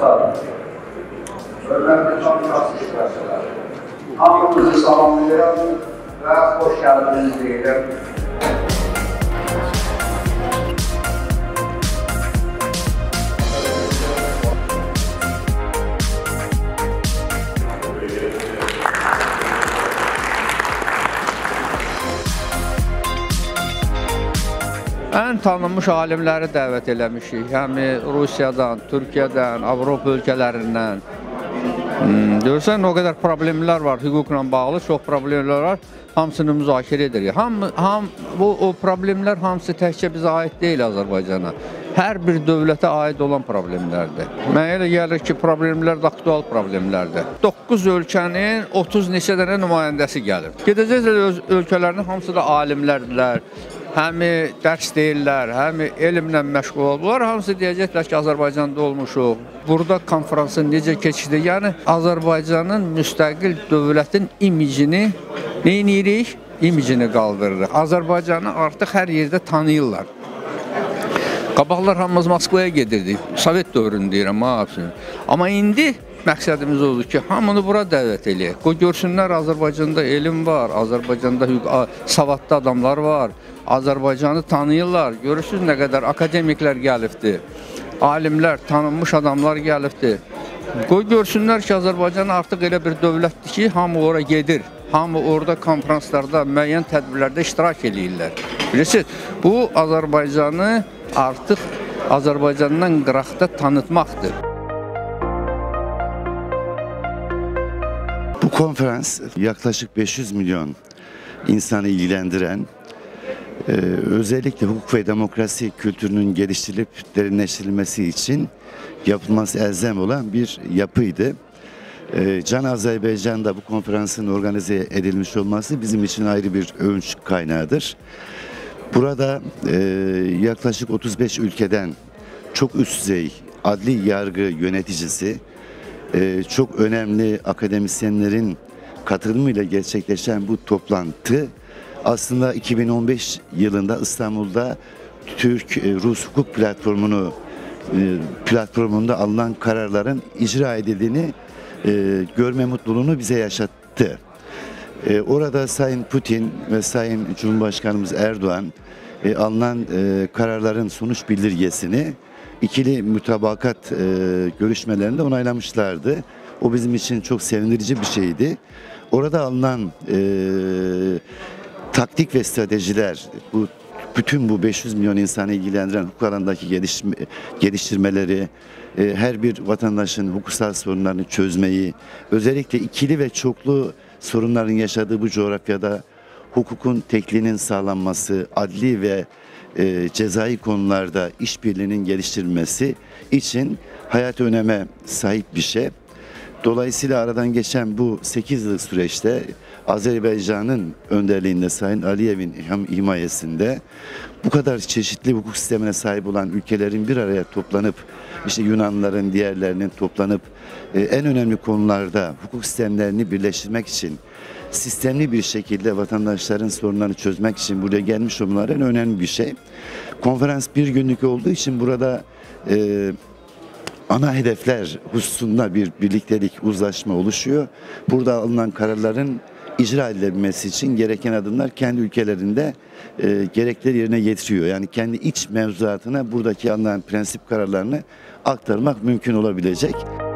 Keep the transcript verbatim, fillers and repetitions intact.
dostlar, hörmətli Cumhurbaşqası iştirakçıları, hamınızı salamlayıram və xoş gəldiniz deyirəm. Ən tanınmış alimləri dəvət eləmişik. Həm Rusiyadan, Türkiyədən, Avropa ölkələrindən. Hmm, görürsən, o qədər problemlər var, hüquqla bağlı çox problemlər var. Hamısını müzakirə edirik. Ham, ham, bu, o problemlər hamısı təkcə bizə aid deyil Azərbaycana. Hər bir dövlətə aid olan problemlərdir. Mənə elə gəlir ki, problemlər də aktual problemlərdir. doqquz ölkənin otuz neçə dənə nümayəndəsi gəlir. Gedəcək ölkələrin hamısı da alimlərdirlər. Həm dərs deyirlər, həm elmlə məşğul olurlar. Hamısı deyəcəklər ki, Azərbaycanda olmuşuq. Burada konferansın necə keçdi? Yəni, Azərbaycanın müstəqil dövlətin imicini neyinirik? İmicini qaldırırıq. Azərbaycanı artıq hər yerdə tanıyırlar. Qabaqlar hamımız Moskvaya gedirdik. Sovet dövrünü deyirəm, ha. Amma indi məqsədimiz odur ki, hamını bura dəvət eləyək. Qoy görsünlər, Azərbaycanda elm var, Azərbaycanda savadlı adamlar var. Azərbaycanı tanıyırlar. Görürsünüz nə qədər akademiklər gəlibdir. Alimlər, tanınmış adamlar gəlibdir. Qoy görsünlər ki, Azərbaycan artıq elə bir dövlətdir ki, hamı ora gedir. Hamı orada konferanslarda, müəyyən tədbirlərdə iştirak edirlər. Bilirsiniz, bu Azərbaycanı artıq Azərbaycandan qıraqda tanıtmaqdır. Bu konferans yaklaşık beş yüz milyon insanı ilgilendiren, Ee, özellikle hukuk ve demokrasi kültürünün geliştirilip derinleştirilmesi için yapılması elzem olan bir yapıydı. Ee, Can Azerbaycan'da bu konferansın organize edilmiş olması bizim için ayrı bir övünç kaynağıdır. Burada e, yaklaşık otuz beş ülkeden çok üst düzey adli yargı yöneticisi, e, çok önemli akademisyenlerin katılımıyla gerçekleşen bu toplantı aslında iki bin on beş yılında İstanbul'da Türk-Rus hukuk platformunu platformunda alınan kararların icra edildiğini e, görme mutluluğunu bize yaşattı. E, orada Sayın Putin ve Sayın Cumhurbaşkanımız Erdoğan e, alınan e, kararların sonuç bildirgesini ikili mütabakat e, görüşmelerinde onaylamışlardı. O bizim için çok sevindirici bir şeydi. Orada alınan e, taktik ve stratejiler, bu bütün bu beş yüz milyon insanı ilgilendiren hukuk alanındaki gelişme, geliştirmeleri, e, her bir vatandaşın hukuksal sorunlarını çözmeyi, özellikle ikili ve çoklu sorunların yaşadığı bu coğrafyada hukukun tekliğinin sağlanması, adli ve e, cezai konularda işbirliğinin geliştirilmesi için hayati öneme sahip bir şey. Dolayısıyla aradan geçen bu sekiz yıllık süreçte Azerbaycan'ın önderliğinde Sayın Aliyev'in himayesinde bu kadar çeşitli hukuk sistemine sahip olan ülkelerin bir araya toplanıp, işte Yunanlıların diğerlerinin toplanıp e, en önemli konularda hukuk sistemlerini birleştirmek için, sistemli bir şekilde vatandaşların sorunlarını çözmek için buraya gelmiş olmaları en önemli bir şey. Konferans bir günlük olduğu için burada e, ana hedefler hususunda bir birliktelik, uzlaşma oluşuyor. Burada alınan kararların icra edilebilmesi için gereken adımlar kendi ülkelerinde e, gerekleri yerine getiriyor. Yani kendi iç mevzuatına buradaki alınan prensip kararlarını aktarmak mümkün olabilecek.